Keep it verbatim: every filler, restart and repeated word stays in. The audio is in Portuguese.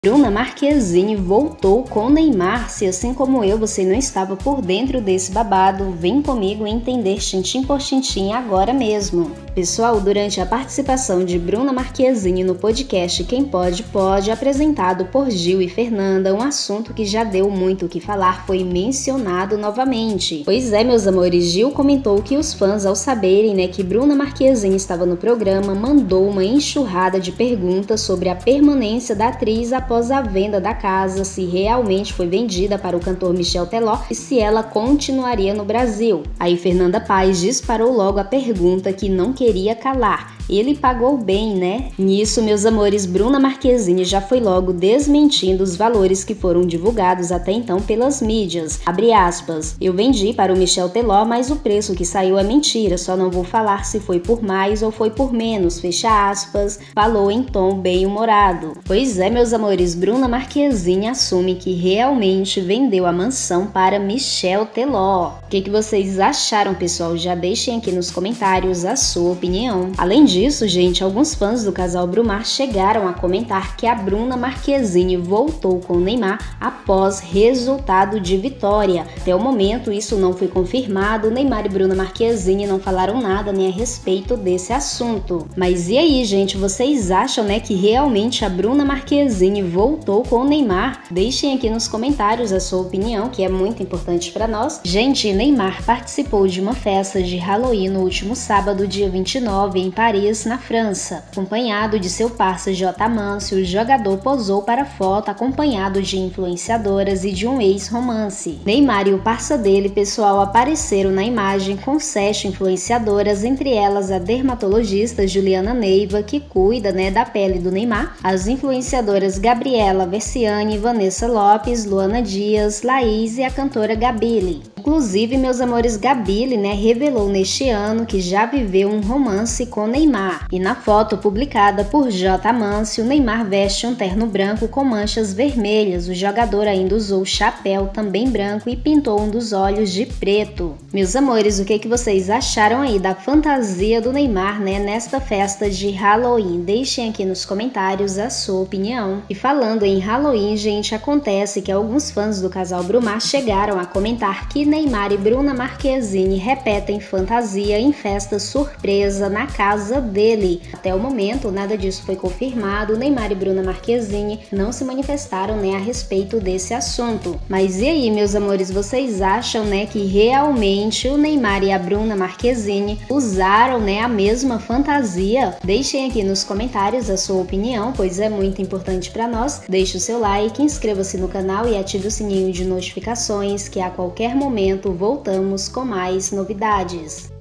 Bruna Marquezine voltou com Neymar. Se assim como eu você não estava por dentro desse babado, vem comigo entender tintim por tintim agora mesmo. Pessoal, durante a participação de Bruna Marquezine no podcast Quem Pode Pode, apresentado por Gil e Fernanda, um assunto que já deu muito o que falar foi mencionado novamente. Pois é, meus amores, Gil comentou que os fãs, ao saberem né, que Bruna Marquezine estava no programa, mandou uma enxurrada de perguntas sobre a permanência da atriz após após a venda da casa, se realmente foi vendida para o cantor Michel Teló e se ela continuaria no Brasil. Aí Fernanda Paes disparou logo a pergunta que não queria calar. Ele pagou bem, né? Nisso, meus amores, Bruna Marquezine já foi logo desmentindo os valores que foram divulgados até então pelas mídias. Abre aspas, eu vendi para o Michel Teló, mas o preço que saiu é mentira, só não vou falar se foi por mais ou foi por menos, fecha aspas, falou em tom bem-humorado. Pois é, meus amores, Bruna Marquezine assume que realmente vendeu a mansão para Michel Teló. O que, que vocês acharam, pessoal? Já deixem aqui nos comentários a sua opinião. Além disso, gente, alguns fãs do casal Brumar chegaram a comentar que a Bruna Marquezine voltou com Neymar após resultado de vitória. Até o momento, isso não foi confirmado, Neymar e Bruna Marquezine não falaram nada nem a respeito desse assunto. Mas e aí, gente, vocês acham né, que realmente a Bruna Marquezine voltou com o Neymar? Deixem aqui nos comentários a sua opinião, que é muito importante para nós. Gente, Neymar participou de uma festa de Halloween no último sábado, dia vinte e nove, em Paris, na França. Acompanhado de seu parceiro J. Mancio, o jogador posou para foto acompanhado de influenciadoras e de um ex-romance. Neymar e o parça dele, pessoal, apareceram na imagem com sete influenciadoras, entre elas a dermatologista Juliana Neiva, que cuida né, da pele do Neymar, as influenciadoras Gabriela Versiani, Vanessa Lopes, Luana Dias, Laís e a cantora Gabile. Inclusive, meus amores, Gabile né, revelou neste ano que já viveu um romance com Neymar. E na foto publicada por J. Mancio, Neymar veste um terno branco com manchas vermelhas. O jogador ainda usou chapéu também branco e pintou um dos olhos de preto. Meus amores, o que, que vocês acharam aí da fantasia do Neymar né, nesta festa de Halloween? Deixem aqui nos comentários a sua opinião. E falando em Halloween, gente, acontece que alguns fãs do casal Brumar chegaram a comentar que Neymar e Bruna Marquezine repetem fantasia em festa surpresa na casa dele. Até o momento, nada disso foi confirmado. Neymar e Bruna Marquezine não se manifestaram né, a respeito desse assunto. Mas e aí, meus amores, vocês acham né, que realmente o Neymar e a Bruna Marquezine usaram né, a mesma fantasia? Deixem aqui nos comentários a sua opinião, pois é muito importante para nós. Deixe o seu like, inscreva-se no canal e ative o sininho de notificações, que a qualquer momento voltamos com mais novidades.